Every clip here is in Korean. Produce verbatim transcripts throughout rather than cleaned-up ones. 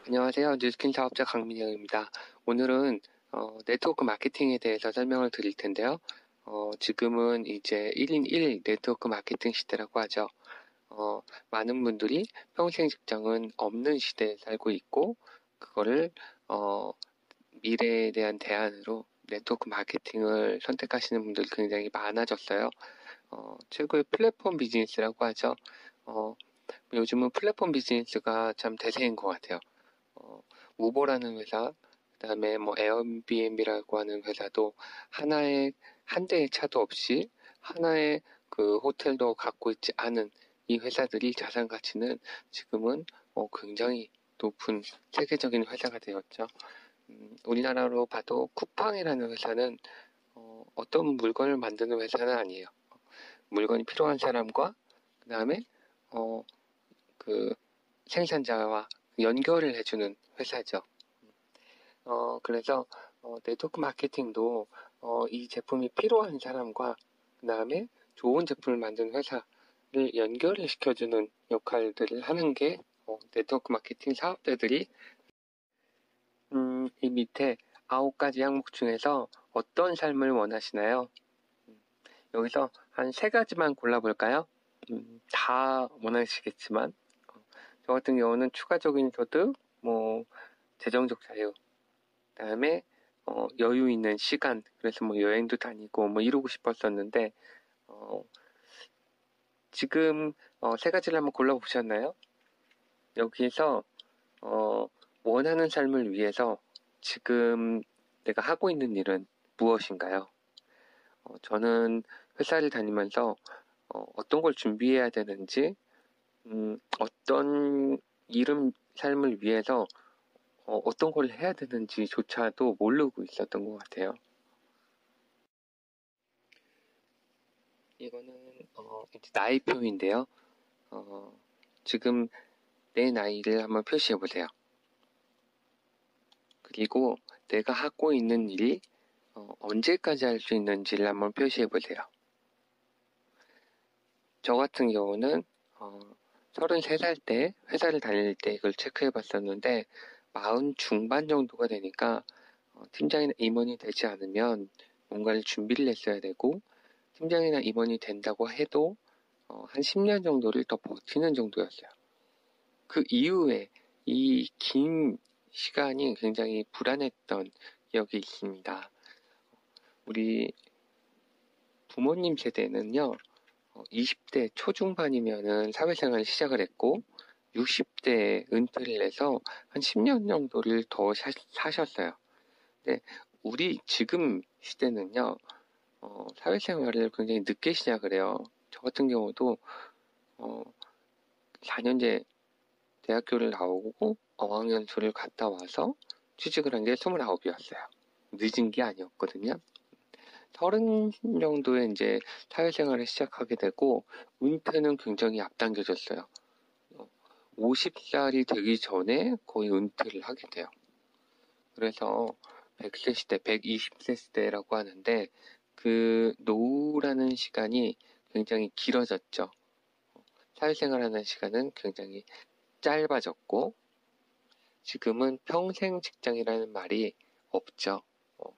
안녕하세요. 뉴스킨 사업자 강민영입니다. 오늘은 어, 네트워크 마케팅에 대해서 설명을 드릴 텐데요. 어, 지금은 이제 일 인 일 네트워크 마케팅 시대라고 하죠. 어, 많은 분들이 평생 직장은 없는 시대에 살고 있고, 그거를 어, 미래에 대한 대안으로 네트워크 마케팅을 선택하시는 분들이 굉장히 많아졌어요. 어, 최고의 플랫폼 비즈니스라고 하죠. 어, 요즘은 플랫폼 비즈니스가 참 대세인 것 같아요. 어, 우버라는 회사, 그 다음에 뭐 에어비앤비라고 하는 회사도 하나의, 한 대의 차도 없이 하나의 그 호텔도 갖고 있지 않은 이 회사들이 자산 가치는 지금은 어, 굉장히 높은 세계적인 회사가 되었죠. 음, 우리나라로 봐도 쿠팡이라는 회사는 어, 어떤 물건을 만드는 회사는 아니에요. 물건이 필요한 사람과 그 다음에 어, 그 생산자와 연결을 해주는 회사죠. 어, 그래서 어, 네트워크 마케팅도 어, 이 제품이 필요한 사람과 그 다음에 좋은 제품을 만드는 회사를 연결을 시켜주는 역할들을 하는 게 어, 네트워크 마케팅 사업자들이 음, 이 밑에 아홉 가지 항목 중에서 어떤 삶을 원하시나요? 음, 여기서 한 세 가지만 골라볼까요? 음, 다 원하시겠지만 어, 저 같은 경우는 추가적인 소득, 뭐 재정적 자유, 그다음에 어, 여유 있는 시간, 그래서 뭐 여행도 다니고 뭐 이러고 싶었었는데 어, 지금 어, 세 가지를 한번 골라보셨나요? 여기에서 어, 원하는 삶을 위해서 지금 내가 하고 있는 일은 무엇인가요? 어, 저는 회사를 다니면서 어, 어떤 걸 준비해야 되는지, 음, 어떤 이름 삶을 위해서 어, 어떤 걸 해야 되는지조차도 모르고 있었던 것 같아요. 이거는 어, 이제 나이표인데요. 어, 지금 내 나이를 한번 표시해 보세요. 그리고 내가 하고 있는 일이 어, 언제까지 할 수 있는지를 한번 표시해 보세요. 저 같은 경우는 어, 서른세 살 때 회사를 다닐 때 이걸 체크해 봤었는데 마흔 중반 정도가 되니까 어, 팀장이나 임원이 되지 않으면 뭔가를 준비를 했어야 되고, 팀장이나 임원이 된다고 해도 어, 한 십 년 정도를 더 버티는 정도였어요. 그 이후에 이 긴 시간이 굉장히 불안했던 기억이 있습니다. 우리 부모님 세대는요, 어, 이십 대 초중반이면은 사회생활을 시작을 했고, 육십 대에 은퇴를 해서 한 십 년 정도를 더 사, 사셨어요. 근데 우리 지금 시대는요, 어, 사회생활을 굉장히 늦게 시작을 해요. 저 같은 경우도 어, 사 년제 대학교를 나오고 어학연수를 갔다 와서 취직을 한 게 스물아홉이었어요. 늦은 게 아니었거든요. 서른 정도에 이제 사회생활을 시작하게 되고 은퇴는 굉장히 앞당겨졌어요. 오십 살이 되기 전에 거의 은퇴를 하게 돼요. 그래서 백 세 시대, 백이십 세 시대라고 하는데 그 노후라는 시간이 굉장히 길어졌죠. 사회생활하는 시간은 굉장히 짧아졌고 지금은 평생 직장이라는 말이 없죠. 어.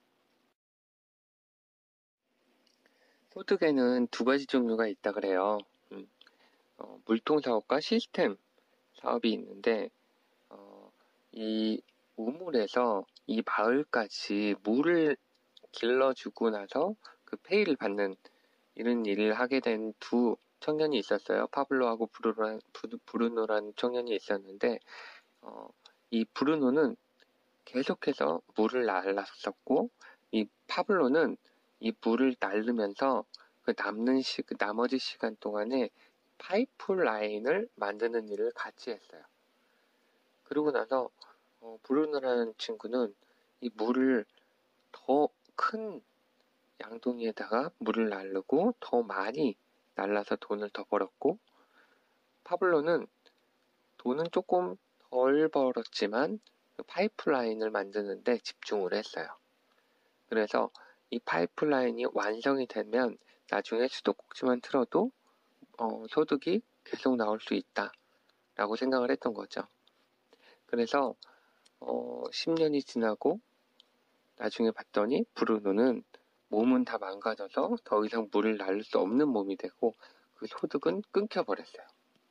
소득에는 두 가지 종류가 있다 그래요. 음, 어, 물통 사업과 시스템 사업이 있는데 어, 이 우물에서 이 마을까지 물을 길러주고 나서 그 페이를 받는 이런 일을 하게 된 두 청년이 있었어요. 파블로하고 브루노란, 브루노라는 청년이 있었는데 어, 이 브루노는 계속해서 물을 날랐었고 이 파블로는 이 물을 날르면서 그 남는 시, 그 나머지 시간 동안에 파이프 라인을 만드는 일을 같이 했어요. 그러고 나서 어, 브루노라는 친구는 이 물을 더 큰 양동이에다가 물을 날르고 더 많이 날라서 돈을 더 벌었고, 파블로는 돈은 조금 덜 벌었지만 그 파이프라인을 만드는데 집중을 했어요. 그래서 이 파이프라인이 완성이 되면 나중에 수도꼭지만 틀어도 어, 소득이 계속 나올 수 있다라고 생각을 했던 거죠. 그래서 어, 십 년이 지나고 나중에 봤더니 브루노는 몸은 다 망가져서 더 이상 물을 날릴 수 없는 몸이 되고 그 소득은 끊겨버렸어요.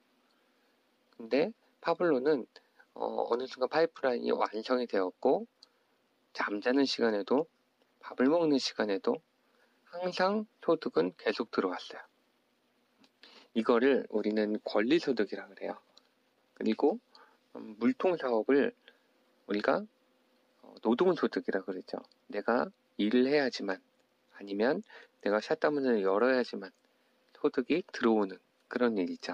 근데 파블로는 어, 어느 순간 파이프라인이 완성이 되었고 잠자는 시간에도 밥을 먹는 시간에도 항상 소득은 계속 들어왔어요. 이거를 우리는 권리소득이라 그래요. 그리고 음, 물통사업을 우리가 어, 노동소득이라 그러죠. 내가 일을 해야지만 아니면 내가 샷다문을 열어야지만 소득이 들어오는 그런 일이죠.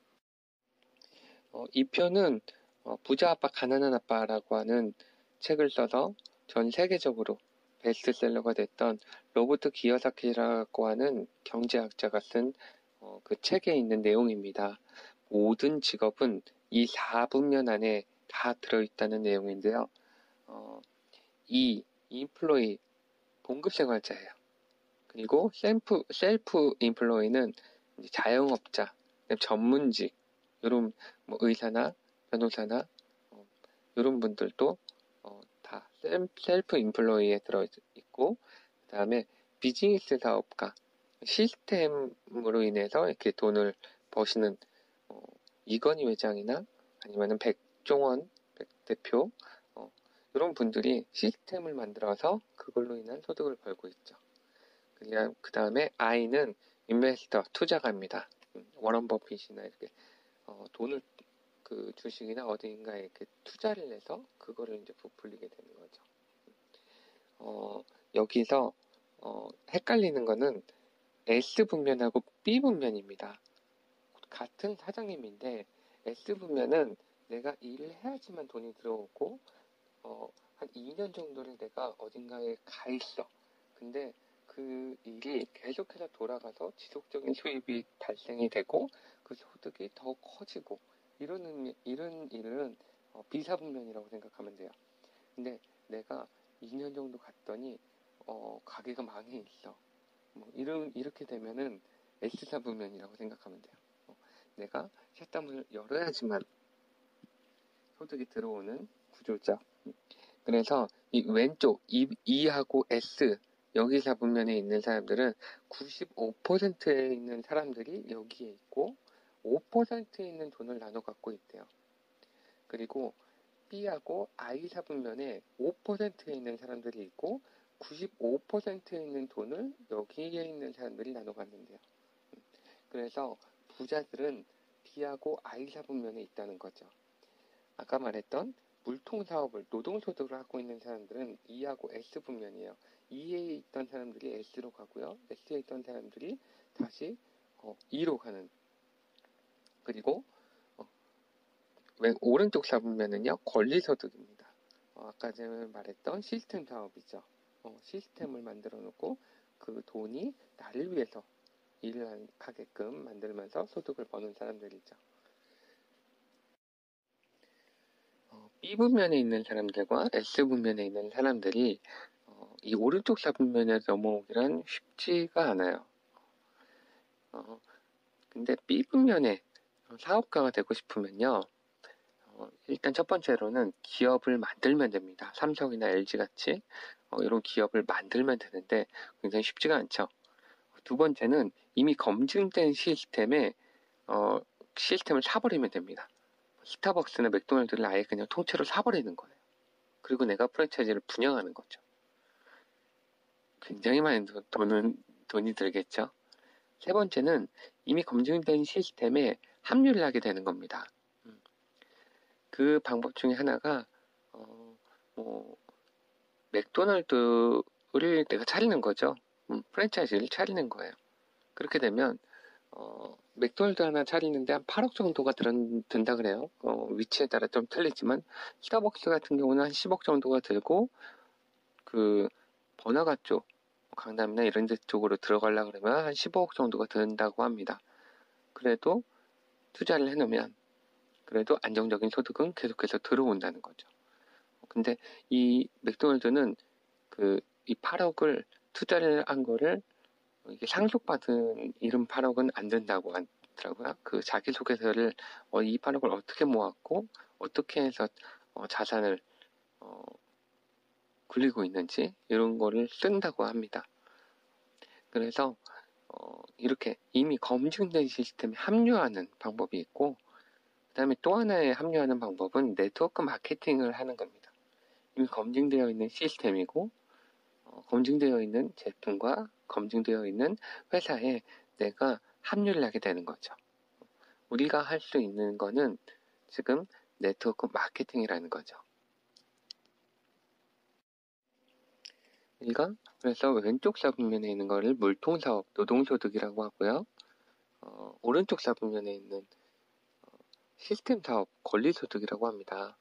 어, 이 편은 어, 부자 아빠 가난한 아빠라고 하는 책을 써서 전 세계적으로 베스트셀러가 됐던 로버트 기요사키라고 하는 경제학자가 쓴 어, 그 책에 있는 내용입니다. 모든 직업은 이 사 분면 안에 다 들어있다는 내용인데요. 어, 이 인플로이 봉급생활자예요. 그리고 셀프 셀프 인플로이는 자영업자, 전문직, 이런 뭐 의사나 변호사나 어, 이런 분들도 어, 다 셀프 인플로이에 들어 있고, 그 다음에 비즈니스 사업가, 시스템으로 인해서 이렇게 돈을 버시는 어, 이건희 회장이나 아니면은 백종원 대표 어, 이런 분들이 시스템을 만들어서 그걸로 인한 소득을 벌고 있죠. 그 다음에 I는 인베스터, 투자가입니다. 워런 버핏이나 이렇게 어, 돈을 그 주식이나 어디인가에 이렇게 투자를 해서 그거를 이제 부풀리게 되는 거죠. 어, 여기서 어, 헷갈리는 거는 S 분면하고 B 분면입니다. 같은 사장님인데 S 분면은 내가 일을 해야지만 돈이 들어오고 어, 한 이 년 정도를 내가 어딘가에 가 있어. 근데 그 일이 계속해서 돌아가서 지속적인 수입이 발생이 되고 그 소득이 더 커지고 이런 의미, 이런 일은 어, 비사분면이라고 생각하면 돼요. 근데 내가 이 년 정도 갔더니 어, 가게가 망해 있어. 뭐 이런 이렇게 되면은 S사분면이라고 생각하면 돼요. 어, 내가 샷담을 열어야지만 소득이 들어오는 구조죠. 그래서 이 왼쪽 E하고 S 여기 사분면에 있는 사람들은 구십오 퍼센트에 있는 사람들이 여기에 있고 오 퍼센트에 있는 돈을 나눠 갖고 있대요. 그리고 B하고 I 사분면에 오 퍼센트에 있는 사람들이 있고 구십오 퍼센트에 있는 돈을 여기에 있는 사람들이 나눠 갖는데요. 그래서 부자들은 B하고 I 사분면에 있다는 거죠. 아까 말했던 물통사업을 노동소득을 하고 있는 사람들은 E하고 S 분면이에요. E에 있던 사람들이 S로 가고요. S에 있던 사람들이 다시 어, E로 가는. 그리고 어, 왼, 오른쪽 사분면은요. 권리소득입니다. 어, 아까 전에 말했던 시스템 사업이죠. 어, 시스템을 만들어 놓고 그 돈이 나를 위해서 일을 하게끔 만들면서 소득을 버는 사람들이죠. 어, B 분면에 있는 사람들과 S 분면에 있는 사람들이 어, 이 오른쪽 사분면에 넘어오기란 쉽지가 않아요. 어, 근데 B 분면에 사업가가 되고 싶으면요. 어, 일단 첫 번째로는 기업을 만들면 됩니다. 삼성이나 엘지 같이 어, 이런 기업을 만들면 되는데 굉장히 쉽지가 않죠. 두 번째는 이미 검증된 시스템에 어, 시스템을 사버리면 됩니다. 스타벅스나 맥도날드를 아예 그냥 통째로 사버리는 거예요. 그리고 내가 프랜차이즈를 분양하는 거죠. 굉장히 많은 돈은, 돈이 들겠죠. 세 번째는 이미 검증된 시스템에 합류를 하게 되는 겁니다. 그 방법 중에 하나가 어, 뭐 맥도날드를 내가 차리는 거죠. 음, 프랜차이즈를 차리는 거예요. 그렇게 되면 어, 맥도날드 하나 차리는데 한 팔억 정도가 든, 든다 그래요. 어, 위치에 따라 좀 틀리지만 스타벅스 같은 경우는 한 십억 정도가 들고 그 번화가 쪽 강남이나 이런 데 쪽으로 들어가려고 그러면 한 십오억 정도가 든다고 합니다. 그래도 투자를 해놓으면 그래도 안정적인 소득은 계속해서 들어온다는 거죠. 근데 이 맥도날드는 그 이 팔억을 투자를 한 거를 이게 상속받은 이름 팔억은 안 된다고 하더라고요. 그 자기소개서를 어, 이 팔억을 어떻게 모았고 어떻게 해서 어, 자산을 어, 굴리고 있는지 이런 거를 쓴다고 합니다. 그래서 어, 이렇게 이미 검증된 시스템에 합류하는 방법이 있고, 그 다음에 또 하나의 합류하는 방법은 네트워크 마케팅을 하는 겁니다. 이미 검증되어 있는 시스템이고 어, 검증되어 있는 제품과 검증되어 있는 회사에 내가 합류를 하게 되는 거죠. 우리가 할 수 있는 거는 지금 네트워크 마케팅이라는 거죠. 우리가 그래서 왼쪽 사분면에 있는 거를 물통사업, 노동소득이라고 하고요. 어, 오른쪽 사분면에 있는 어, 시스템 사업, 권리소득이라고 합니다.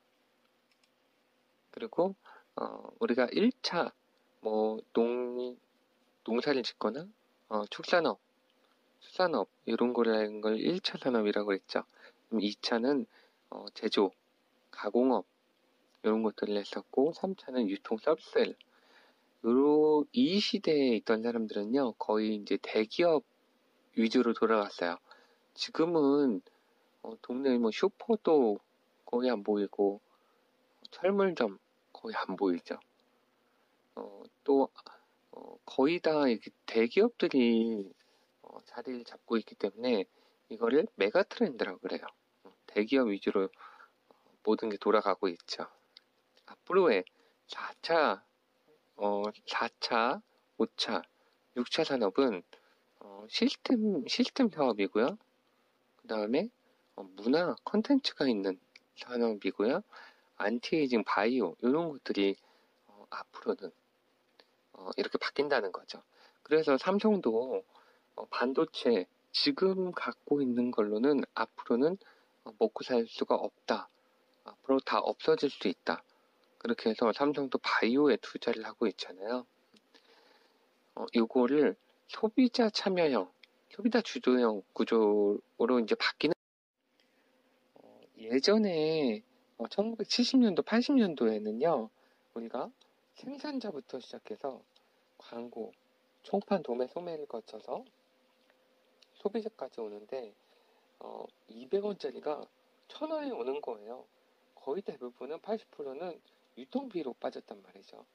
그리고 어, 우리가 일 차 뭐 농, 농사를 짓거나 어, 축산업, 수산업 이런 거를 하는 걸 일 차 산업이라고 했죠. 그럼 이 차는 어, 제조, 가공업 이런 것들을 했었고, 삼 차는 유통 서비스를. 요로 이 시대에 있던 사람들은요 거의 이제 대기업 위주로 돌아갔어요. 지금은 어, 동네 뭐 슈퍼도 거의 안 보이고 철물점 거의 안 보이죠. 어, 또 어, 거의 다 이렇게 대기업들이 어, 자리를 잡고 있기 때문에 이거를 메가 트렌드라고 그래요. 어, 대기업 위주로 모든 게 돌아가고 있죠. 앞으로의 사 차, 어, 사 차, 오 차, 육 차 산업은 어, 시스템, 시스템 사업이고요. 그 다음에 어, 문화, 컨텐츠가 있는 산업이고요. 안티에이징, 바이오 이런 것들이 어, 앞으로는 어, 이렇게 바뀐다는 거죠. 그래서 삼성도 어, 반도체 지금 갖고 있는 걸로는 앞으로는 어, 먹고 살 수가 없다. 앞으로 다 없어질 수 있다. 그렇게 해서 삼성도 바이오에 투자를 하고 있잖아요. 어, 이거를 소비자 참여형, 소비자 주도형 구조로 이제 바뀌는. 어, 예전에 어, 천구백칠십 년도, 팔십 년도에는요, 우리가 생산자부터 시작해서 광고, 총판, 도매, 소매를 거쳐서 소비자까지 오는데 어, 이백 원짜리가 천 원에 오는 거예요. 거의 대부분은 팔십 퍼센트는 유통비로 빠졌단 말이죠.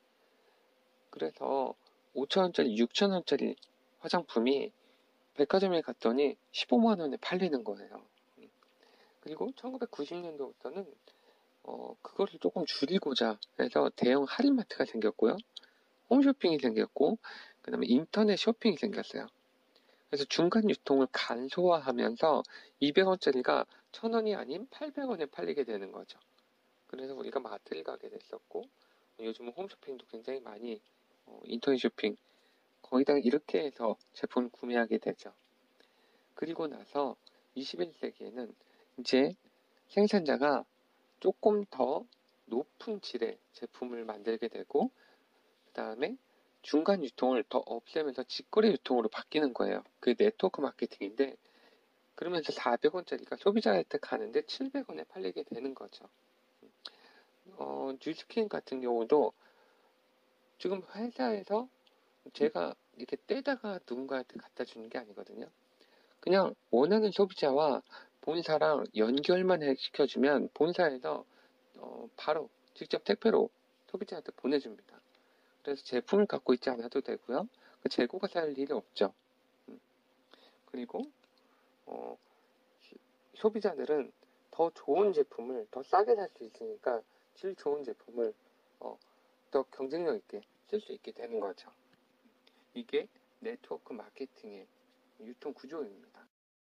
그래서 오천 원짜리, 육천 원짜리 화장품이 백화점에 갔더니 십오만 원에 팔리는 거예요. 그리고 천구백구십 년도부터는 어, 그거를 조금 줄이고자 해서 대형 할인마트가 생겼고요. 홈쇼핑이 생겼고, 그 다음에 인터넷 쇼핑이 생겼어요. 그래서 중간 유통을 간소화하면서 이백 원짜리가 천 원이 아닌 팔백 원에 팔리게 되는 거죠. 그래서 우리가 마트를 가게 됐었고, 요즘은 홈쇼핑도 굉장히 많이 어, 인터넷 쇼핑 거의 다 이렇게 해서 제품을 구매하게 되죠. 그리고 나서 이십일 세기에는 이제 생산자가 조금 더 높은 질의 제품을 만들게 되고, 그 다음에 중간 유통을 더 없애면서 직거래 유통으로 바뀌는 거예요. 그게 네트워크 마케팅인데, 그러면서 사백 원짜리가 소비자한테 가는데 칠백 원에 팔리게 되는 거죠. 어, 뉴스킨 같은 경우도 지금 회사에서 제가 이렇게 떼다가 누군가한테 갖다 주는 게 아니거든요. 그냥 원하는 소비자와 본사랑 연결만 시켜주면 본사에서 어, 바로 직접 택배로 소비자한테 보내줍니다. 그래서 제품을 갖고 있지 않아도 되고요. 그 재고가 살 일이 없죠. 음. 그리고 어, 소비자들은 더 좋은 제품을 더 싸게 살 수 있으니까 질 좋은 제품을 어, 더 경쟁력 있게 쓸 수 있게 되는 거죠. 이게 네트워크 마케팅의 유통 구조입니다.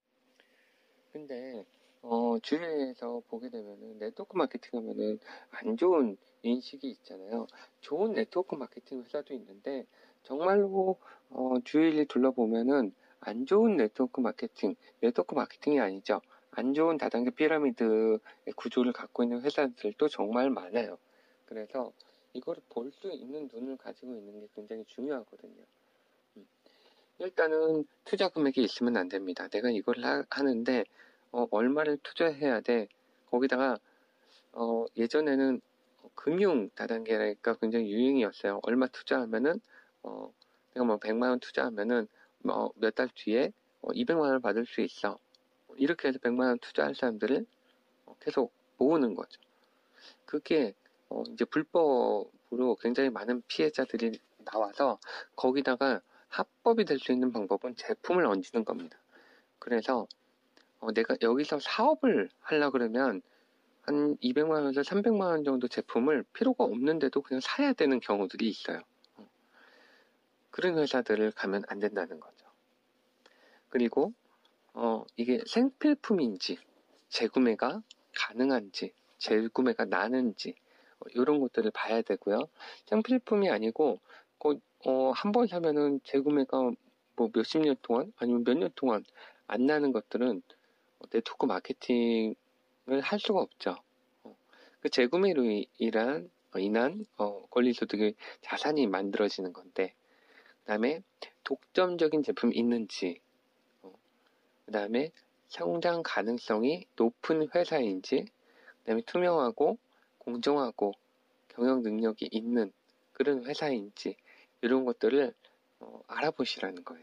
근데 어, 주위에서 보게 되면은 네트워크 마케팅 하면은 안 좋은 인식이 있잖아요. 좋은 네트워크 마케팅 회사도 있는데 정말로 어, 주위를 둘러보면은 안 좋은 네트워크 마케팅, 네트워크 마케팅이 아니죠. 안 좋은 다단계 피라미드의 구조를 갖고 있는 회사들도 정말 많아요. 그래서 이거를 볼 수 있는 눈을 가지고 있는 게 굉장히 중요하거든요. 음. 일단은 투자 금액이 있으면 안 됩니다. 내가 이걸 하, 하는데 어, 얼마를 투자해야 돼? 거기다가 어, 예전에는 금융 다단계가 굉장히 유행이었어요. 얼마 투자하면은 어, 내가 뭐 백만 원 투자하면은 뭐 몇 달 뒤에 어, 이백만 원을 받을 수 있어. 이렇게 해서 백만 원 투자할 사람들을 어, 계속 모으는 거죠. 그게 어, 이제 불법으로 굉장히 많은 피해자들이 나와서 거기다가 합법이 될 수 있는 방법은 제품을 얹는 겁니다. 그래서 어, 내가 여기서 사업을 하려 그러면 한 이백만 원에서 삼백만 원 정도 제품을 필요가 없는데도 그냥 사야 되는 경우들이 있어요. 어. 그런 회사들을 가면 안 된다는 거죠. 그리고 어, 이게 생필품인지 재구매가 가능한지 재구매가 나는지 어, 이런 것들을 봐야 되고요. 생필품이 아니고 어, 한 번 사면은 재구매가 뭐 몇십 년 동안 아니면 몇 년 동안 안 나는 것들은 네트워크 마케팅을 할 수가 없죠. 어, 그 재구매로 인한, 어, 인한 어, 권리소득의 자산이 만들어지는 건데, 그 다음에 독점적인 제품이 있는지, 어, 그 다음에 성장 가능성이 높은 회사인지, 그 다음에 투명하고 공정하고 경영 능력이 있는 그런 회사인지 이런 것들을 어, 알아보시라는 거예요.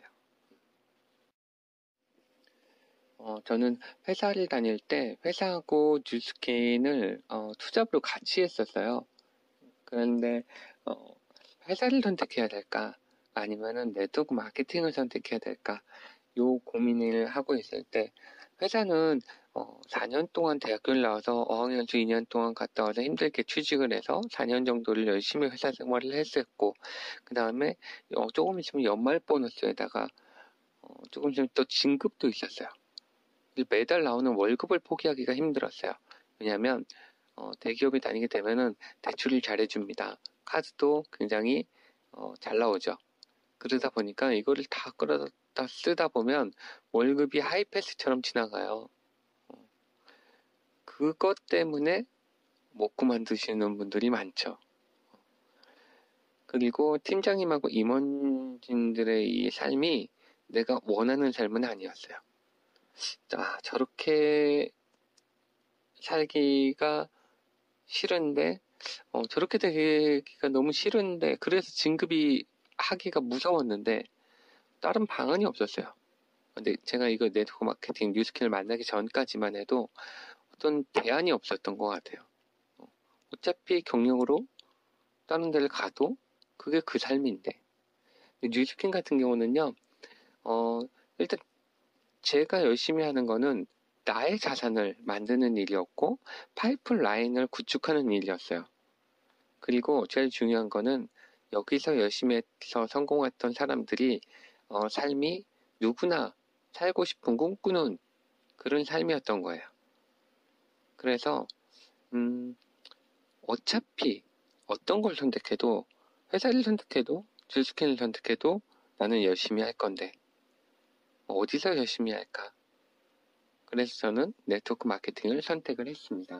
어, 저는 회사를 다닐 때 회사하고 뉴스킨을 어, 투잡으로 같이 했었어요. 그런데 어, 회사를 선택해야 될까? 아니면은 네트워크 마케팅을 선택해야 될까? 요 고민을 하고 있을 때 회사는 어, 사 년 동안 대학교를 나와서 어학연수 이 년 동안 갔다 와서 힘들게 취직을 해서 사 년 정도를 열심히 회사 생활을 했었고 그 다음에 어, 조금 있으면 연말 보너스에다가 어, 조금 있으면 또 진급도 있었어요. 매달 나오는 월급을 포기하기가 힘들었어요. 왜냐하면 어, 대기업에 다니게 되면은 대출을 잘해줍니다. 카드도 굉장히 어, 잘 나오죠. 그러다 보니까 이거를 다 끌어다 쓰다 보면 월급이 하이패스처럼 지나가요. 어, 그것 때문에 못 그만두시는 분들이 많죠. 그리고 팀장님하고 임원진들의 이 삶이 내가 원하는 삶은 아니었어요. 자, 저렇게 살기가 싫은데, 어, 저렇게 되기가 너무 싫은데, 그래서 진급이 하기가 무서웠는데, 다른 방안이 없었어요. 근데 제가 이거 네트워크 마케팅 뉴스킨을 만나기 전까지만 해도 어떤 대안이 없었던 것 같아요. 어, 어차피 경력으로 다른 데를 가도 그게 그 삶인데. 뉴스킨 같은 경우는요, 어, 일단 제가 열심히 하는 거는 나의 자산을 만드는 일이었고, 파이프라인을 구축하는 일이었어요. 그리고 제일 중요한 거는 여기서 열심히 해서 성공했던 사람들이 어, 삶이 누구나 살고 싶은 꿈꾸는 그런 삶이었던 거예요. 그래서 음, 어차피 어떤 걸 선택해도 회사를 선택해도 질스캔을 선택해도 나는 열심히 할 건데 어디서 열심히 할까? 그래서 저는 네트워크 마케팅을 선택을 했습니다.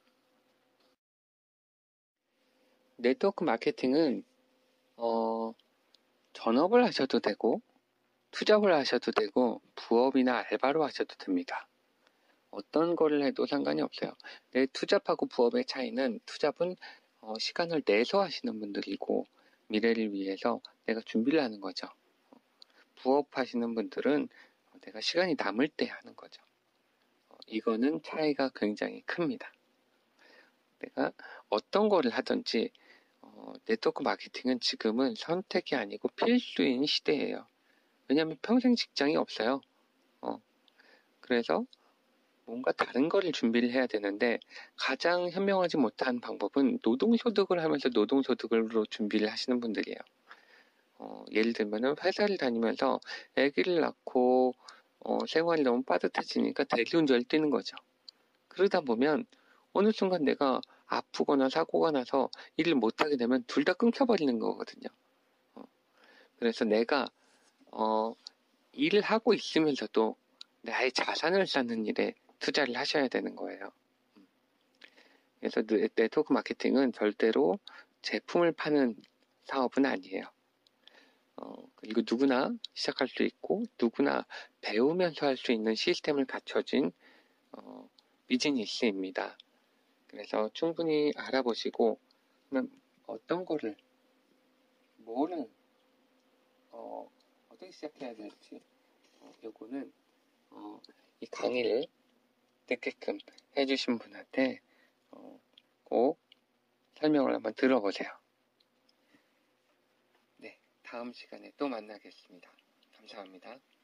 네트워크 마케팅은 어, 전업을 하셔도 되고 투잡을 하셔도 되고 부업이나 알바로 하셔도 됩니다. 어떤 거를 해도 상관이 없어요. 내 투잡하고 부업의 차이는 투잡은 어, 시간을 내서 하시는 분들이고 미래를 위해서 내가 준비를 하는 거죠. 부업 하시는 분들은 내가 시간이 남을 때 하는 거죠. 어, 이거는 차이가 굉장히 큽니다. 내가 어떤 거를 하든지 어, 네트워크 마케팅은 지금은 선택이 아니고 필수인 시대예요. 왜냐하면 평생 직장이 없어요. 어, 그래서 뭔가 다른 거를 준비를 해야 되는데 가장 현명하지 못한 방법은 노동소득을 하면서 노동소득으로 준비를 하시는 분들이에요. 어, 예를 들면 회사를 다니면서 아기를 낳고 어, 생활이 너무 빠듯해지니까 대리운전을 뛰는 거죠. 그러다 보면 어느 순간 내가 아프거나 사고가 나서 일을 못하게 되면 둘 다 끊겨버리는 거거든요. 어, 그래서 내가 어, 일을 하고 있으면서도 나의 자산을 쌓는 일에 투자를 하셔야 되는 거예요. 그래서 네트워크 마케팅은 절대로 제품을 파는 사업은 아니에요. 어, 그리고 누구나 시작할 수 있고 누구나 배우면서 할 수 있는 시스템을 갖춰진 어, 비즈니스입니다. 그래서 충분히 알아보시고 어떤 거를 뭐를 어, 어떻게 시작해야 될지 어, 요거는 어, 이 강의를 듣게끔 해주신 분한테 어, 꼭 설명을 한번 들어보세요. 네, 다음 시간에 또 만나겠습니다. 감사합니다.